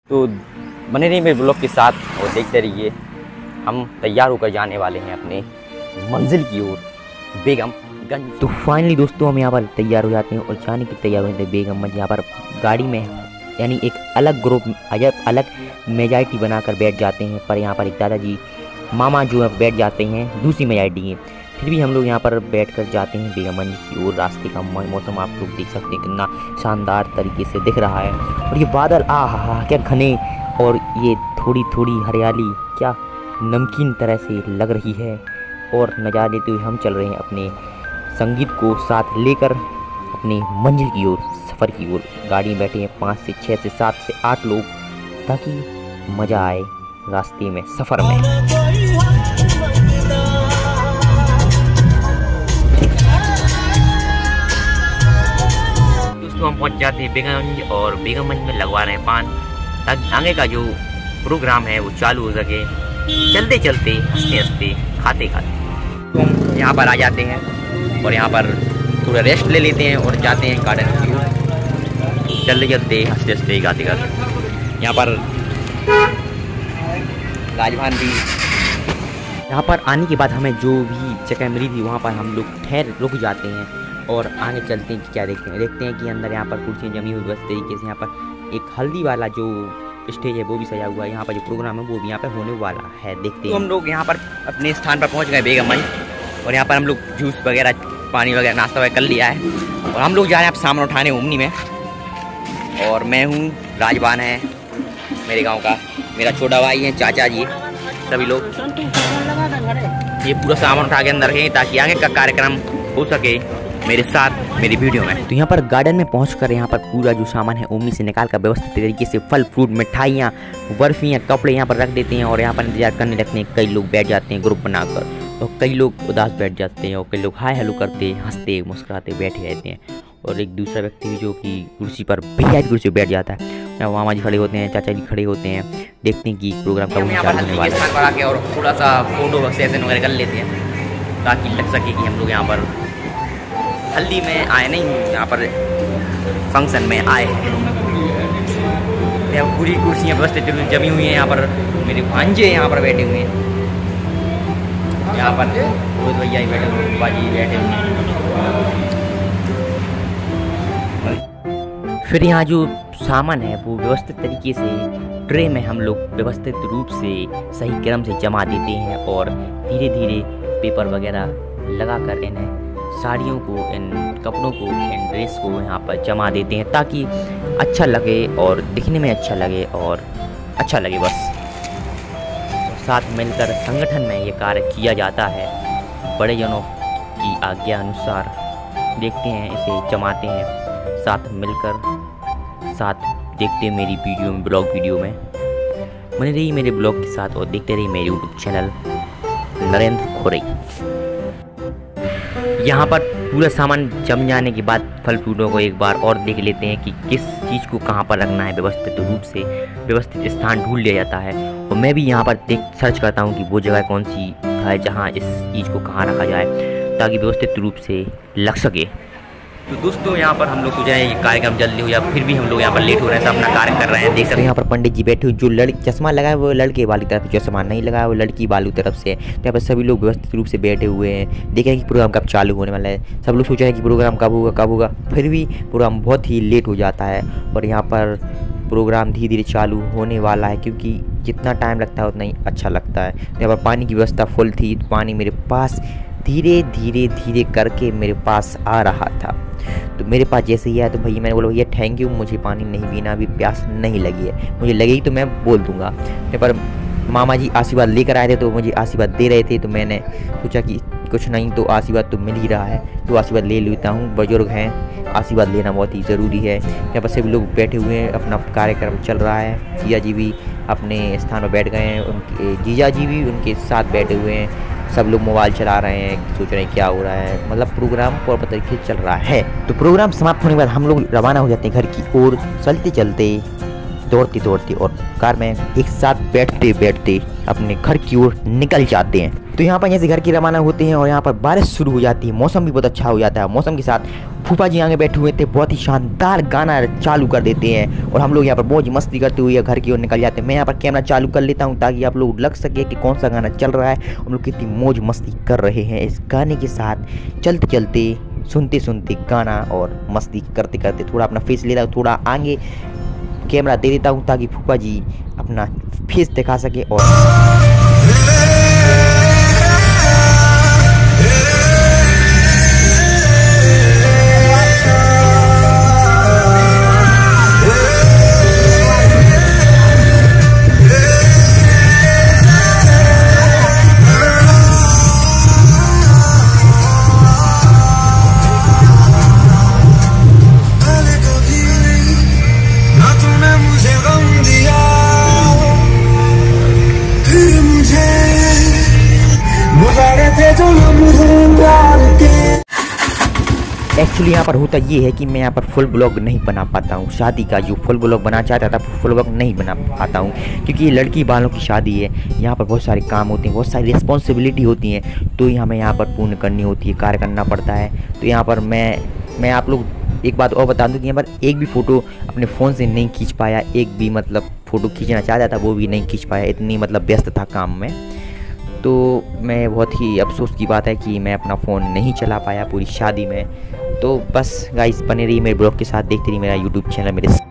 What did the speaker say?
तो बने रहिए मेरे ब्लॉग के साथ और देखते रहिए। हम तैयार होकर जाने वाले हैं अपने मंजिल की ओर, बेगमगंज। तो फाइनली दोस्तों हम यहाँ पर तैयार हो जाते हैं और जाने की तैयार हो जाते हैं बेगमगंज। यहाँ पर गाड़ी में यानी एक अलग ग्रुप अलग मेजॉरिटी बनाकर बैठ जाते हैं, पर यहाँ पर एक दादाजी मामा जो है बैठ जाते हैं दूसरी मेजॉरिटी है। फिर भी हम लोग यहाँ पर बैठकर जाते हैं बेगमगंज की ओर। रास्ते का मौसम आप लोग देख सकते हैं कितना शानदार तरीके से दिख रहा है, और ये बादल आहा क्या घने, और ये थोड़ी थोड़ी हरियाली क्या नमकीन तरह से लग रही है। और नज़ारा लेते हुए हम चल रहे हैं अपने संगीत को साथ लेकर अपने मंजिल की ओर, सफ़र की ओर। गाड़ी में बैठे हैं 5 से 6 से 7 से 8 लोग, ताकि मज़ा आए रास्ते में, सफ़र में। दोस्तों हम पहुंच जाते हैं बेगमगंज, और बेगमगंज में लगवा रहे हैं पान, ताकि आगे का जो प्रोग्राम है वो चालू हो सके। चलते चलते हंसते हंसते खाते खाते तो हम यहाँ पर आ जाते हैं, और यहाँ पर थोड़ा रेस्ट ले लेते हैं और जाते हैं गार्डन की ओर। चलते चलते हंसते हंसते गाते गाते यहाँ पर राजभान भी। यहाँ पर आने के बाद हमें जो भी जगह मिली थी वहाँ पर हम लोग रुक जाते हैं और आगे चलते हैं कि क्या देखते हैं कि अंदर यहाँ पर कुर्सियाँ जमी हुई बस तरीके से। यहाँ पर एक हल्दी वाला जो स्टेज है वो भी सजा हुआ है, यहाँ पर जो प्रोग्राम है वो भी यहाँ पर होने वाला है, देखते हैं। तो हम लोग यहाँ पर अपने स्थान पर पहुँच गए बेगमगंज, और यहाँ पर हम लोग जूस वगैरह पानी वगैरह नाश्ता वगैरह कर लिया है, और हम लोग जा रहे हैं आप सामान उठाने ओमनी में। और मैं हूँ, राजबान है मेरे गाँव का, मेरा छोटा भाई है, चाचा जी, सभी लोग ये पूरा सामान उठा के अंदर रखें ताकि आगे का कार्यक्रम हो सके मेरे साथ मेरी वीडियो में। तो यहाँ पर गार्डन में पहुँचकर यहाँ पर पूरा जो सामान है ओमनी से निकाल कर व्यवस्थित तरीके से फल फ्रूट मिठाइयाँ बर्फियाँ कपड़े यहाँ पर रख देते हैं, और यहाँ पर इंतजार करने लगते हैं। कई लोग बैठ जाते हैं ग्रुप बनाकर, और कई लोग उदास बैठ जाते हैं, और कई लोग हाय हेलो करते हंसते मुस्कुराते बैठे रहते हैं। और एक दूसरा व्यक्ति भी जो कि कुर्सी पर भैया की कुर्सी पर बैठ जाता है, मामा जी खड़े होते हैं, चाचा जी खड़े होते हैं, देखते हैं कि प्रोग्राम कब चालू होने वाला है। और थोड़ा सा फोटो सेशन वगैरह कर लेते हैं ताकि लग सके कि हम लोग यहाँ पर हल्दी में आए नहीं, यहाँ पर फंक्शन में आए हैं। पूरी कुर्सियाँ व्यवस्थित जमी हुई हैं, यहाँ पर मेरे भांजे यहाँ पर बैठे हुए हैं, यहाँ पर रोहित भैया ही बैठे हुए, बाजी बैठे हुए हैं। फिर यहाँ जो सामान है वो व्यवस्थित तरीके से ट्रे में हम लोग व्यवस्थित रूप से सही क्रम से जमा देते हैं, और धीरे धीरे पेपर वगैरह लगाकर इन्हें साड़ियों को, इन कपड़ों को, इन ड्रेस को यहाँ पर जमा देते हैं ताकि अच्छा लगे और दिखने में अच्छा लगे और अच्छा लगे बस। साथ मिलकर संगठन में ये कार्य किया जाता है, बड़े जनों की आज्ञा अनुसार देखते हैं, इसे जमाते हैं साथ मिलकर। साथ देखते मेरी वीडियो में, ब्लॉग वीडियो में बने रहिए मेरे ब्लॉग के साथ, और देखते रहिए मेरे यूट्यूब चैनल नरेंद्र खोरे। यहाँ पर पूरा सामान जम जाने के बाद फल फ्रूटों को एक बार और देख लेते हैं कि किस चीज़ को कहाँ पर रखना है। व्यवस्थित रूप से व्यवस्थित स्थान ढूंढ लिया जाता है, और मैं भी यहाँ पर सर्च करता हूँ कि वो जगह कौन सी है जहाँ इस चीज़ को कहाँ रखा जाए ताकि व्यवस्थित रूप से लग सके। तो दोस्तों यहाँ पर हम लोग सोच रहे हैं ये कार्यक्रम जल्दी हो जाए, फिर भी हम लोग यहाँ पर लेट हो रहे हैं, सब अपना कार्य कर रहे हैं। देख सकते हैं यहाँ पर पंडित जी बैठे हुए, जो चश्मा लगाए वो लड़के वाली तरफ, चश्मा नहीं लगाया वो लड़की वाली तरफ से। तो यहाँ पर सभी लोग व्यवस्थित रूप से बैठे हुए हैं, देख रहे हैं कि प्रोग्राम कब चालू होने वाला है। सब लोग सोच रहे हैं कि प्रोग्राम कब होगा, फिर भी प्रोग्राम बहुत ही लेट हो जाता है, और यहाँ पर प्रोग्राम धीरे धीरे चालू होने वाला है, क्योंकि जितना टाइम लगता है उतना ही अच्छा लगता है। तो यहाँ पर पानी की व्यवस्था फुल थी, तो पानी मेरे पास धीरे धीरे करके मेरे पास आ रहा था। तो मेरे पास जैसे ही आया तो भैया मैंने बोला भैया थैंक यू, मुझे पानी नहीं पीना, अभी प्यास नहीं लगी है, मुझे लगेगी तो मैं बोल दूंगा। पर मामा जी आशीर्वाद लेकर आए थे तो मुझे आशीर्वाद दे रहे थे, तो मैंने सोचा कि कुछ नहीं तो आशीर्वाद तो मिल ही रहा है, तो आशीर्वाद ले लेता हूँ। बुजुर्ग हैं, आशीर्वाद लेना बहुत ही ज़रूरी है। यहाँ पर सभी लोग बैठे हुए हैं, अपना कार्यक्रम चल रहा है। जीजा जी भी अपने स्थान पर बैठ गए हैं, उनके जीजा जी भी उनके साथ बैठे हुए हैं। सब लोग मोबाइल चला रहे हैं, सोच रहे हैं क्या हो रहा है, मतलब प्रोग्राम प्रॉपर तरीके से चल रहा है। तो प्रोग्राम समाप्त होने के बाद हम लोग रवाना हो जाते हैं घर की ओर, चलते चलते दौड़ते और कार में एक साथ बैठते अपने घर की ओर निकल जाते हैं। तो यहाँ पर जैसे घर की रवाना होते हैं और यहाँ पर बारिश शुरू हो जाती है, मौसम भी बहुत अच्छा हो जाता है। मौसम के साथ फूफा जी आगे बैठे हुए थे, बहुत ही शानदार गाना चालू कर देते हैं और हम लोग यहाँ पर बहुत मस्ती करते हुए घर की ओर निकल जाते हैं। मैं यहाँ पर कैमरा चालू कर लेता हूँ ताकि आप लोग लग सके कि कौन सा गाना चल रहा है, हम लोग कितनी मौज मस्ती कर रहे हैं इस गाने के साथ, चलते चलते सुनते सुनते गाना और मस्ती करते करते। थोड़ा अपना फेस लेता हूँ, थोड़ा आगे कैमरा दे देता हूँ ताकि फूफा जी अपना फेस दिखा सके। और एक्चुअली यहाँ पर होता ये है कि मैं यहाँ पर फुल ब्लॉग नहीं बना पाता हूँ। शादी का जो फुल ब्लॉग बना चाहता था फुल ब्लॉग नहीं बना पाता हूँ क्योंकि ये लड़की वालों की शादी है। यहाँ पर बहुत सारे काम होते हैं, बहुत सारी रिस्पॉन्सिबिलिटी होती हैं, तो हमें यहाँ पर पूर्ण करनी होती है, कार्य करना पड़ता है। तो यहाँ पर मैं आप लोग एक बात और बता दूँ कि यहाँ पर एक भी फ़ोटो अपने फ़ोन से नहीं खींच पाया, एक भी मतलब फ़ोटो खींचना चाहता था वो भी नहीं खींच पाया, इतनी मतलब व्यस्त था काम में। तो मैं बहुत ही अफसोस की बात है कि मैं अपना फ़ोन नहीं चला पाया पूरी शादी में। तो बस गाइस बने रहिए मेरे ब्लॉग के साथ, देखते रहिए मेरा यूट्यूब चैनल मेरे